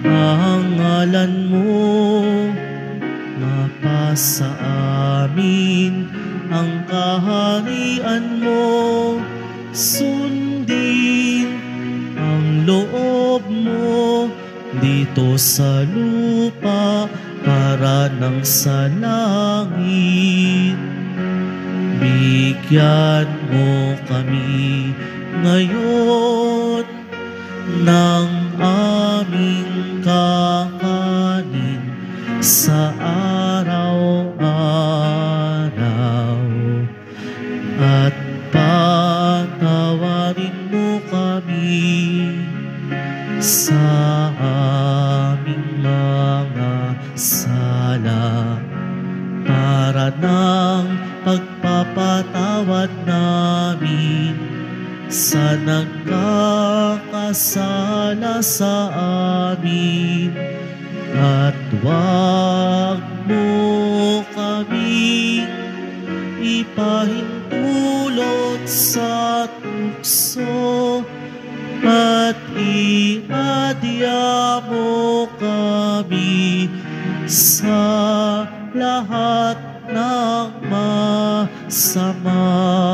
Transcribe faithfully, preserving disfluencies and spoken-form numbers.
ang ngalan mo, mapasa amin ang kaharian mo, sundin ang loob mo dito sa lupa para nang sa langit. Bigyan mo kami ngayon ng aming kakanin sa araw-araw, at patawarin mo kami sa aming mga sala para ng pagpapatawad namin sa nagkakasala sa amin, at huwag mo kaming ipahintulot sa tukso, at iadya mo kami sa lahat ng masama.